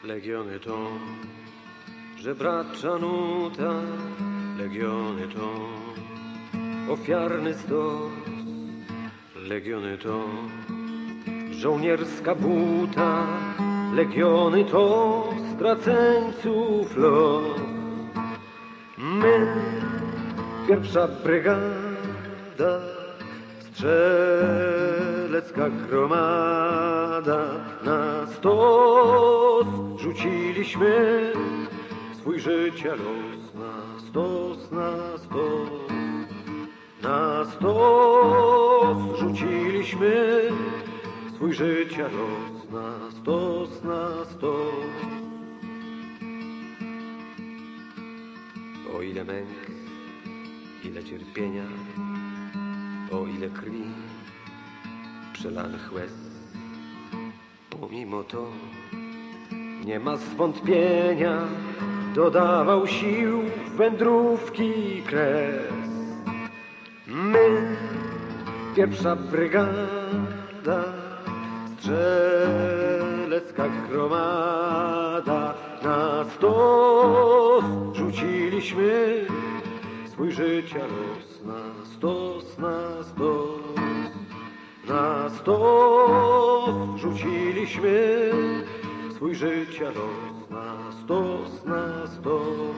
Legiony to żebracza nuta, legiony to ofiarny stos, legiony to żołnierska buta, legiony to straceńców los. My, pierwsza brygada, strzelecka gromada, na stos rzuciliśmy swój życia los. Na stos, na stos, na stos rzuciliśmy swój życia los. Na stos, na stos. O ile męk, ile cierpienia, o ile krwi, przelanych łez. Pomimo to nie ma zwątpienia, dodawał sił wędrówki kres. My, pierwsza brygada, strzelecka gromada, na stos rzuciliśmy swój życia los. Na stos, na stos, na stos rzuciliśmy swój życia los. Na stos, na stos.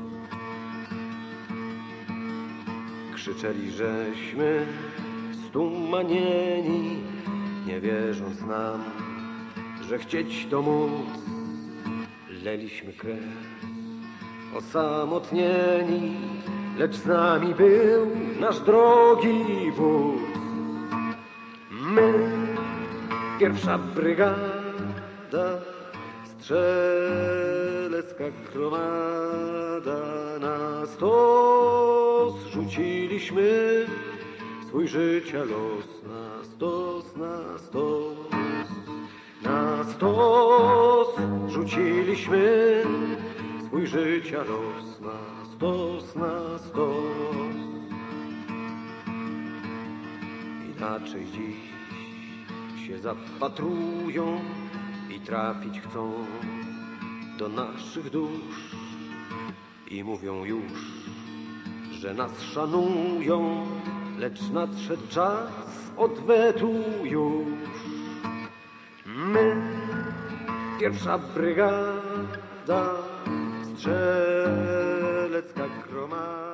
Krzyczeli, żeśmy stumanieni, nie wierząc nam, że chcieć to móc. Leliśmy krew, osamotnieni, lecz z nami był nasz drogi wódz. My, pierwsza brygada, strzelecka gromada, na stos rzuciliśmy swój życia los. Na stos, na stos, na stos rzuciliśmy swój życia los. Na stos, na stos. Inaczej dziś się zapatrują i trafić chcą do naszych dusz i mówią już, że nas szanują, lecz nadszedł czas odwetu już. My, pierwsza brygada, strzelecka gromada.